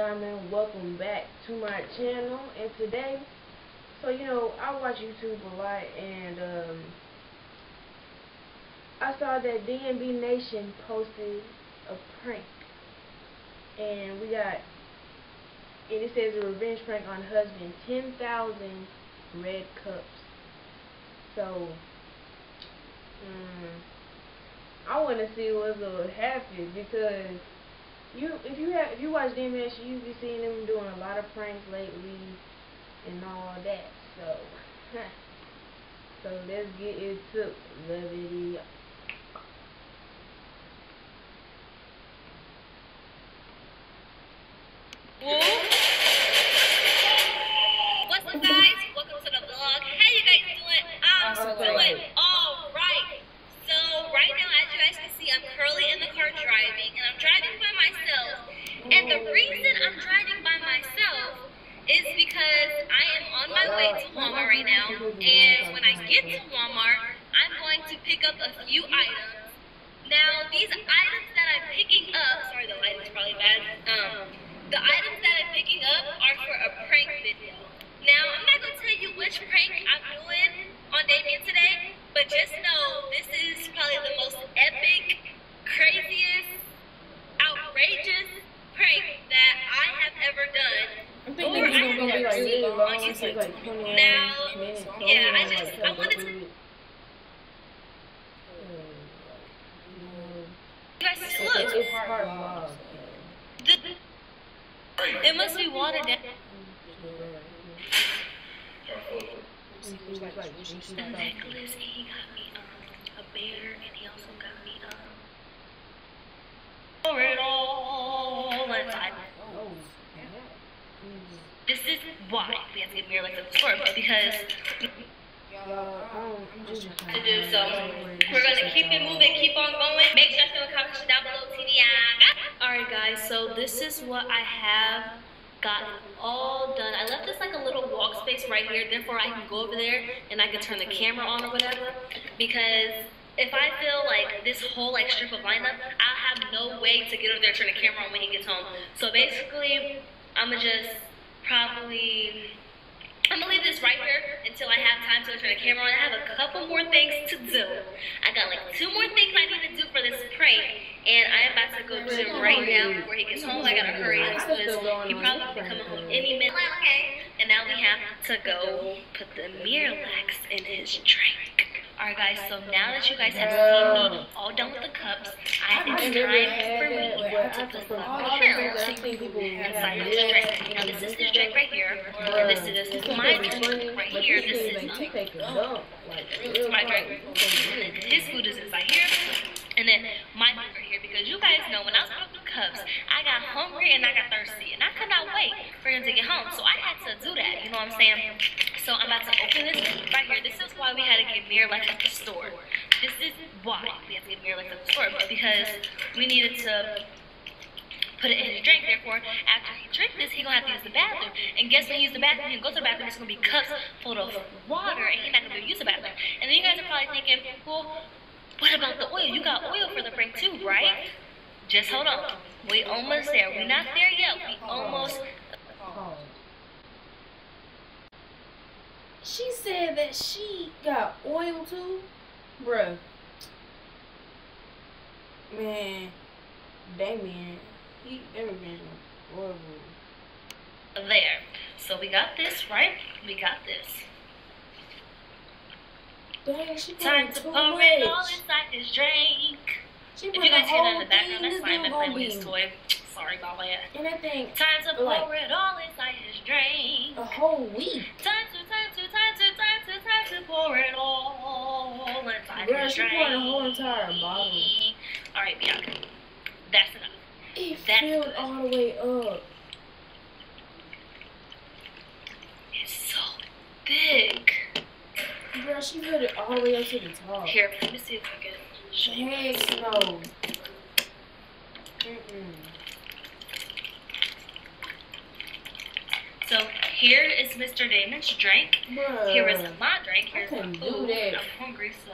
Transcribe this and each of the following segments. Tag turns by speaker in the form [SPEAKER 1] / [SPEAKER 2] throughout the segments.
[SPEAKER 1] Diamond. Welcome back to my channel. And today, so I watch YouTube a lot, and I saw that DNB Nation posted a prank, and it says a revenge prank on husband, 10,000 red cups. So I want to see what's gonna happen, because if you watch DNB Nation, you be seeing them doing a lot of pranks lately and all that. So so let's get into the video.
[SPEAKER 2] What's up, guys? Welcome to the vlog. How you guys doing? I'm doing alright. So right now, as you guys can see, I'm currently in the car driving, and I'm driving by myself. And the reason I'm driving by myself is because I am on my way to Walmart right now. And when I get to Walmart, I'm going to pick up a few items. Now, these items that I'm picking up, sorry, the light is probably bad. The items that I'm picking up are for a prank video. Now, I'm not going to tell you which prank I'm doing on Damien today, but just know this is probably the most epic, craziest, outrageous prank that I have ever done.
[SPEAKER 1] I think this is gonna be like really long. It's like 20
[SPEAKER 2] now,
[SPEAKER 1] minutes.
[SPEAKER 2] I wanted to. You guys, look.
[SPEAKER 1] It's hard vlog.
[SPEAKER 2] It must be watered down. The necklace, he got me a bear, and he also got me for it all inside. This is why we have to get mirror like the store, because to do so. We're gonna keep it moving, keep on going. Make sure to comment down below, TDI. Alright guys, so this is what I have gotten all done. I left this like a little walk space right here, therefore I can go over there and I can turn the camera on or whatever, because if I feel like this whole like strip of lineup, I'll have no way to get over there and turn the camera on when he gets home. So basically, I'm gonna leave this right here until I have time to turn the camera on. I have a couple more things to do. I got like 2 more things I need to do for this prank, and I'm about to go do them right now before he gets home. I gotta hurry up because he probably be coming home any minute. Okay, and now we have to go put the Miralax in his drink. Alright guys, so now that you guys have seen me all done with the cups, it's time for me to put the Miralax inside of his drink. Now this is his drink right here, and this is my drink right here. This is my drink. And his food is inside here, and then my food right here, because you guys know when I was putting the cups, I got hungry and I got thirsty, and I could not wait for him to get home, so I had to do that, you know what I'm saying? So I'm about to open this right here. This is why we had to get Miralax at the store. This is why we had to get Miralax at the store, because we needed to put it in his drink. Therefore, after he drinks this, he's gonna have to use the bathroom. And guess when he uses the bathroom, he goes to the bathroom, it's gonna be cups full of water, and he's not gonna be able to use the bathroom. And then you guys are probably thinking, well, what about the oil? You got oil for the prank too, right? Just hold on. We almost there. We're not there yet. We almost.
[SPEAKER 1] She said that she got oil too? Bruh. Man, Damien, that revenge was horrible.
[SPEAKER 2] There. So we got this, right? We got this.
[SPEAKER 1] Dang, she
[SPEAKER 2] Time to pour it all inside this drink. If you guys hear that in the background, that's fine. I'm playing with his toy. Sorry about that.
[SPEAKER 1] And I think
[SPEAKER 2] time to pour it all inside his drink.
[SPEAKER 1] A whole week.
[SPEAKER 2] Time to pour it all inside his drink.
[SPEAKER 1] She poured a whole entire bottle.
[SPEAKER 2] Alright, Bianca. That's enough.
[SPEAKER 1] It filled all the way up.
[SPEAKER 2] It's so thick.
[SPEAKER 1] Girl, she put it all the way up to the top.
[SPEAKER 2] Here, let me see if I can.
[SPEAKER 1] Heck no.
[SPEAKER 2] So here is Mr. Damon's drink.
[SPEAKER 1] Bruh.
[SPEAKER 2] Here is my drink. Here's my
[SPEAKER 1] do
[SPEAKER 2] food.
[SPEAKER 1] that.
[SPEAKER 2] I'm hungry, so.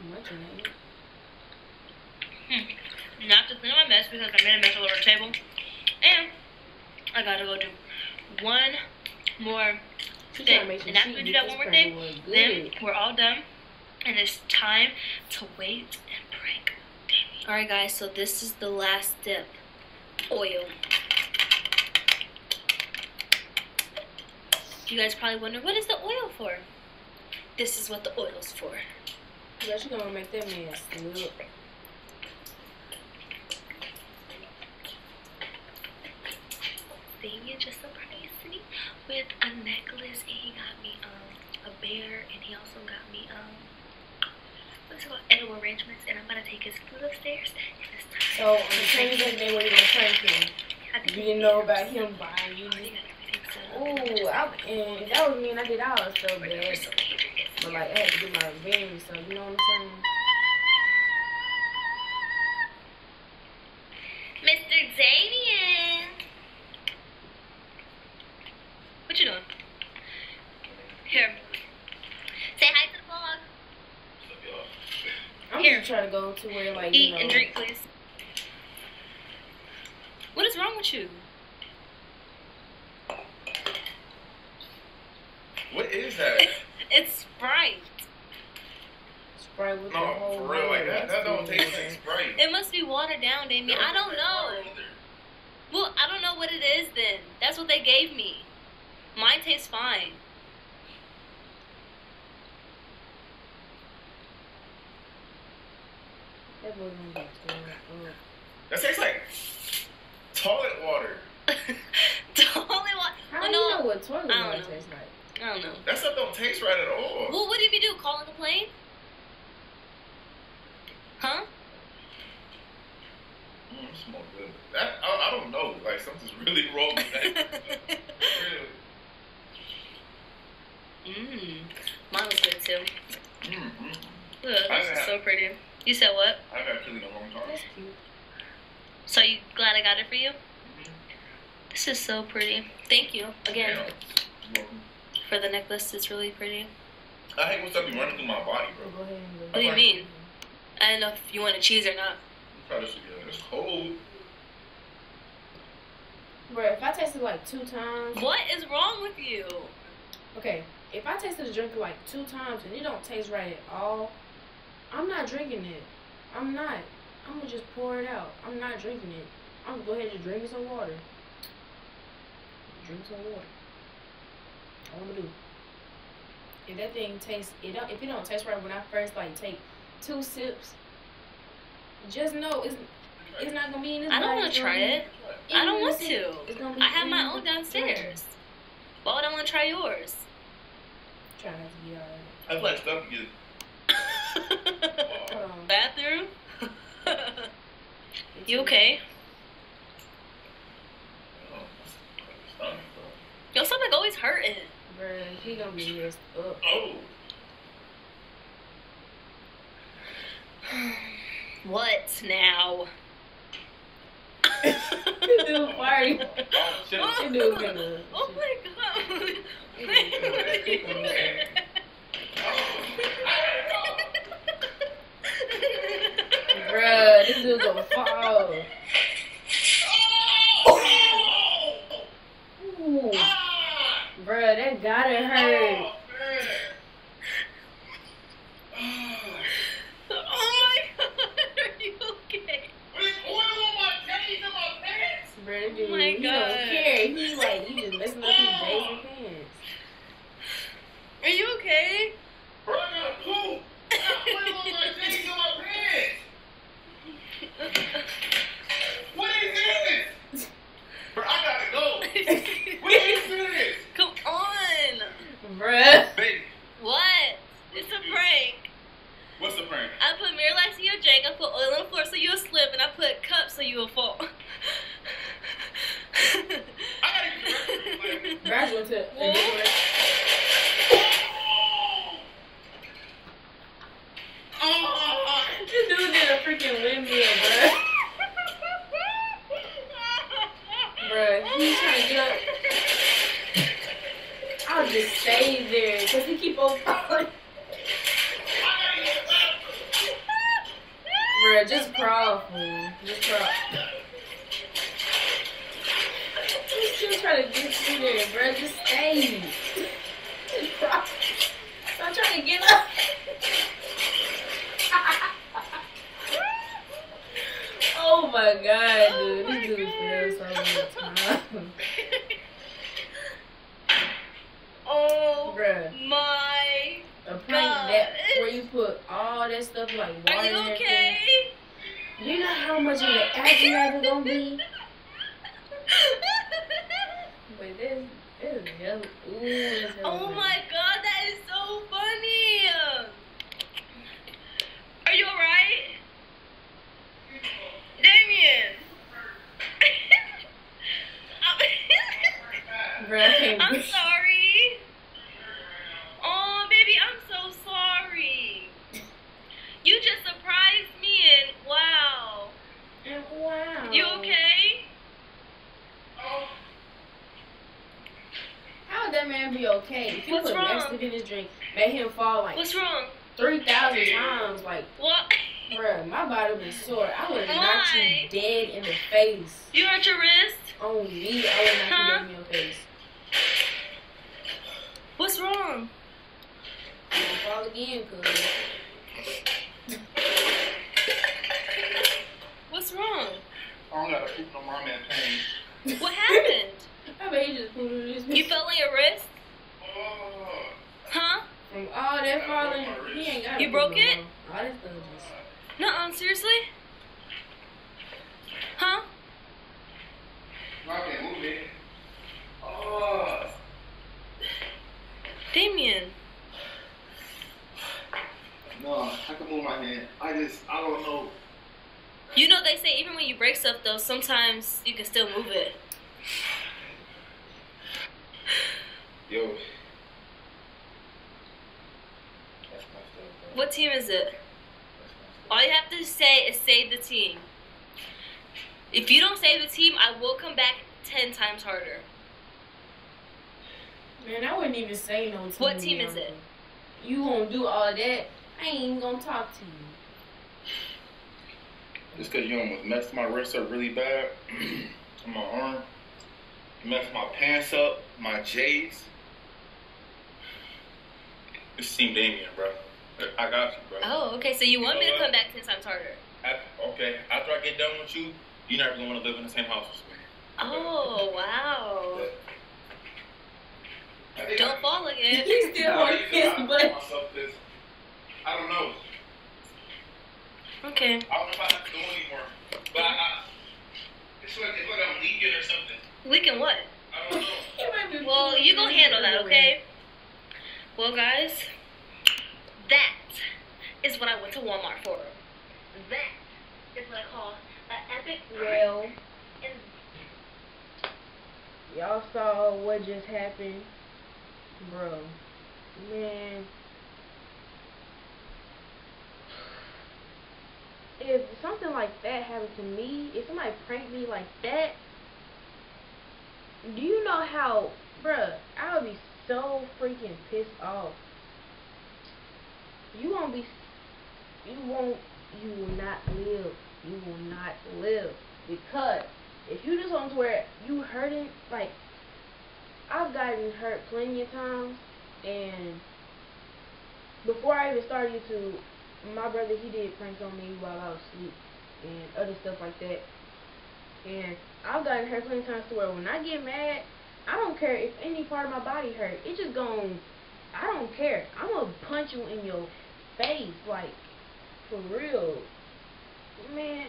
[SPEAKER 2] Not to clean my mess because I made a mess all over the table. And I gotta go do one more thing. And after we do that one more thing, then we're all done. And it's time to wait and prank Damien. Alright guys, so this is the last dip. Oil. You guys probably wonder, what is the oil for? This is what the oil's for.
[SPEAKER 1] Yeah, she's gonna make that man look.
[SPEAKER 2] Damien just surprised me with a necklace, and he got me a bear, and he also got me what's it called, edible arrangements, and I'm gonna take his food upstairs. And it's time.
[SPEAKER 1] So on the same day when you were pranking, you didn't know about him buying you. Ooh, and that would mean I did all so bad. But like I had to do my revenge, so you know what I'm saying?
[SPEAKER 2] Mr. Damien! What you doing? Here. Say hi to the vlog.
[SPEAKER 1] I'm
[SPEAKER 2] Here.
[SPEAKER 1] just trying to go to where like
[SPEAKER 2] Eat
[SPEAKER 1] you know.
[SPEAKER 2] and drink, please. What is wrong with you?
[SPEAKER 3] What is that?
[SPEAKER 2] It's Sprite.
[SPEAKER 1] Sprite with the
[SPEAKER 3] No,
[SPEAKER 1] whole
[SPEAKER 3] for real, like
[SPEAKER 1] world.
[SPEAKER 3] that don't taste like Sprite.
[SPEAKER 2] It must be watered down, Damien. I don't know. Well, I don't know what it is then. That's what they gave me. Mine tastes fine.
[SPEAKER 1] That boy gonna get torn up.
[SPEAKER 3] That tastes like toilet water.
[SPEAKER 2] Toilet water.
[SPEAKER 1] How
[SPEAKER 2] Oh,
[SPEAKER 1] do
[SPEAKER 2] no.
[SPEAKER 1] you know what toilet
[SPEAKER 2] I don't
[SPEAKER 1] water
[SPEAKER 2] know.
[SPEAKER 1] tastes like?
[SPEAKER 2] I don't know.
[SPEAKER 3] That stuff don't taste right at all.
[SPEAKER 2] Well, what did we do? Call and complain? Huh?
[SPEAKER 3] Smoke good. That I don't know. Like something's really wrong with that.
[SPEAKER 2] Mine was good too.
[SPEAKER 3] Mm-hmm.
[SPEAKER 2] Look, this is so pretty. You said what?
[SPEAKER 3] I've had chili in a long time.
[SPEAKER 1] That's cute.
[SPEAKER 2] So you glad I got it for you?
[SPEAKER 3] Mm-hmm.
[SPEAKER 2] This is so pretty. Thank you again
[SPEAKER 3] Yeah. You're welcome.
[SPEAKER 2] for the necklace. It's really pretty.
[SPEAKER 3] I hate when stuff be running through my body, bro.
[SPEAKER 1] Go ahead and go.
[SPEAKER 2] What do you mean? I don't know if you want to cheese or not.
[SPEAKER 3] Try this again. It's cold.
[SPEAKER 1] Bro, if I tasted like 2 times.
[SPEAKER 2] What is wrong with you?
[SPEAKER 1] Okay, if I tasted a drink like 2 times and it don't taste right at all, I'm not drinking it. I'm not. I'm gonna just pour it out. I'm not drinking it. I'm gonna go ahead and drink me some water. Drink some water. All I'm gonna do. If that thing tastes, if it don't taste right when I first like take 2 sips, just know it's not gonna be in this.
[SPEAKER 2] I don't
[SPEAKER 1] body.
[SPEAKER 2] want to try it. I don't want to. I have my own downstairs. Why would I want to try yours?
[SPEAKER 1] Try not to get all
[SPEAKER 3] I feel like stuff to get.
[SPEAKER 1] that. Hold on.
[SPEAKER 2] Bathroom? You okay?
[SPEAKER 3] Oh, my stomach, bro.
[SPEAKER 2] Your stomach always hurting.
[SPEAKER 1] Bruh, he gonna be messed up.
[SPEAKER 3] Oh.
[SPEAKER 2] What now?
[SPEAKER 1] This dude fired.
[SPEAKER 3] Oh, shit.
[SPEAKER 1] This dude gonna.
[SPEAKER 2] Oh my god.
[SPEAKER 1] Bruh, this dude gonna fall. Ooh. Bruh, that gotta hurt.
[SPEAKER 2] Oh my god, are you okay?
[SPEAKER 1] Bruh, that dude,
[SPEAKER 2] Oh my
[SPEAKER 1] he don't
[SPEAKER 2] God.
[SPEAKER 1] care. He's like, you just messing up his days and pants.
[SPEAKER 2] Are you okay?
[SPEAKER 3] Bro, I gotta poop. I got oil on my jeans and my pants. What is this? Bro, I gotta go. What is this?
[SPEAKER 2] Come on.
[SPEAKER 1] Bruh.
[SPEAKER 3] Baby,
[SPEAKER 2] What? It's a prank.
[SPEAKER 3] what's the prank?
[SPEAKER 2] I put mirror lights in your drink, I put oil on the floor so you'll slip, and I put cups so you'll fall.
[SPEAKER 3] I gotta use the restroom. Like,
[SPEAKER 1] Bruh, I went to. This dude did a freaking windmill, bruh. Bruh, he's trying to get up. I'll just stay there, cause he keep on falling. Bruh, just crawl, fool. Just crawl. trying to get through there, bro. Just stay. Stop trying to get up. Oh my god, dude.
[SPEAKER 2] Oh
[SPEAKER 1] This dude fails so many times.
[SPEAKER 2] Oh
[SPEAKER 1] Bruh.
[SPEAKER 2] my
[SPEAKER 1] A prank
[SPEAKER 2] God.
[SPEAKER 1] that where you put all that stuff like water
[SPEAKER 2] Are you
[SPEAKER 1] and
[SPEAKER 2] okay?
[SPEAKER 1] everything. You know how much of an aggravator gonna be? But this is hell. Ooh, this hell.
[SPEAKER 2] Oh my god, that is so funny. Are you alright? Damien.
[SPEAKER 1] Bruh, I can't
[SPEAKER 2] I'm
[SPEAKER 1] breathe.
[SPEAKER 2] sorry. Oh, baby, I'm so sorry. You just surprised me and wow.
[SPEAKER 1] And wow.
[SPEAKER 2] You okay?
[SPEAKER 1] How would that man be okay? If you
[SPEAKER 2] What's
[SPEAKER 1] put
[SPEAKER 2] wrong?
[SPEAKER 1] mustard in his drink, made him fall like
[SPEAKER 2] What's wrong?
[SPEAKER 1] 3,000 times, like,
[SPEAKER 2] What?
[SPEAKER 1] bruh, my body was sore. I would have
[SPEAKER 2] Why?
[SPEAKER 1] knocked you dead in the face.
[SPEAKER 2] You hurt your wrist?
[SPEAKER 1] On me, I would knock you dead in your face.
[SPEAKER 2] What's wrong?
[SPEAKER 1] Don't fall again, cuz.
[SPEAKER 2] What's wrong?
[SPEAKER 3] I don't gotta poop no more. I'm in pain.
[SPEAKER 2] What happened?
[SPEAKER 1] I bet he just put it in his
[SPEAKER 2] You fell on your wrist?
[SPEAKER 3] Oh.
[SPEAKER 2] Huh?
[SPEAKER 1] From all that falling, he ain't got
[SPEAKER 2] You broke it?
[SPEAKER 1] All that stuff just.
[SPEAKER 2] Nuh-uh, seriously? Huh?
[SPEAKER 3] No, I can't move it. Oh.
[SPEAKER 2] Damien.
[SPEAKER 3] No, I can move my hand. I don't know.
[SPEAKER 2] You know they say even when you break stuff though, sometimes you can still move it.
[SPEAKER 3] Yo. That's my stuff, bro.
[SPEAKER 2] What team is it?
[SPEAKER 3] That's my stuff.
[SPEAKER 2] All you have to say is save the team. If you don't save the team, I will come back 10 times harder.
[SPEAKER 1] Man, I wouldn't even say no to
[SPEAKER 2] What
[SPEAKER 1] you,
[SPEAKER 2] team is
[SPEAKER 1] yo.
[SPEAKER 2] it?
[SPEAKER 1] You gonna do all that? I ain't even gonna talk to you.
[SPEAKER 3] Just because you almost messed my wrist up really bad on my arm. You messed my pants up, my J's. It's Team Damien, bro. I got you, bro.
[SPEAKER 2] Oh, okay. So you want me to
[SPEAKER 3] You know
[SPEAKER 2] come
[SPEAKER 3] what?
[SPEAKER 2] back 10 times harder?
[SPEAKER 3] Okay, after I get done with you, you're never gonna want to live in the same house with me.
[SPEAKER 2] Oh, wow.
[SPEAKER 3] I think
[SPEAKER 2] Don't fall again.
[SPEAKER 1] He still on his butt.
[SPEAKER 3] myself this. I don't know.
[SPEAKER 2] Okay.
[SPEAKER 3] I don't know if I have to go anymore. But it's like I'm leaking or something.
[SPEAKER 2] We can what?
[SPEAKER 3] I don't know.
[SPEAKER 1] He might be
[SPEAKER 2] Well, you gonna handle that, okay? Well, guys, that is what I went to Walmart for. That is what I call an epic
[SPEAKER 1] Well,
[SPEAKER 2] and
[SPEAKER 1] y'all saw what just happened, bro. Man, if something like that happened to me, if somebody pranked me like that, do you know how, bruh, I would be so freaking pissed off. You won't be, you will not live. You will not live. Because if you just want to where you hurting, like, I've gotten hurt plenty of times, and before I even started YouTube, my brother, he did pranks on me while I was asleep and other stuff like that. And I've gotten hurt plenty of times to where when I get mad, I don't care if any part of my body hurt. It just gon' I don't care. I'm gonna punch you in your face, like, for real. Man.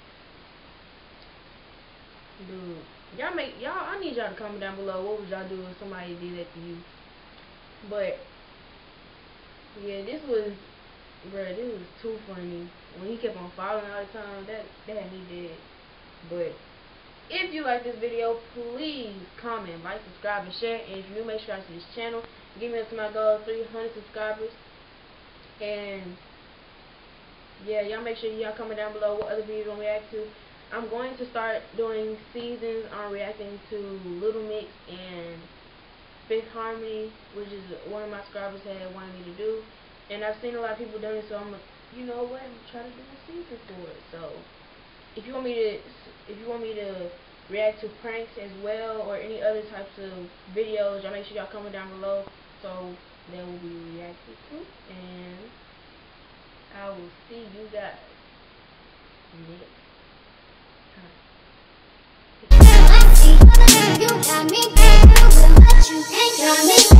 [SPEAKER 1] Dude. I need y'all to comment down below. What would y'all do if somebody did that to you? But, yeah, this was too funny. When he kept on falling all the time, that had me dead. But if you like this video, please comment, like, subscribe, and share. And if you're new, make sure you subscribe to this channel. Get me up to my goal of 300 subscribers. And yeah, y'all make sure y'all comment down below what other videos you want to react to. I'm going to start doing seasons on reacting to Little Mix and Fifth Harmony, which is one of my subscribers had wanted me to do. And I've seen a lot of people doing it, so I'm like, you know what, I'm trying to do a season for it. So if you want me to react to pranks as well, or any other types of videos, y'all make sure y'all comment down below so they will be reacted to. And I will see you guys next time.
[SPEAKER 4] You got me, baby, will let you hang on me.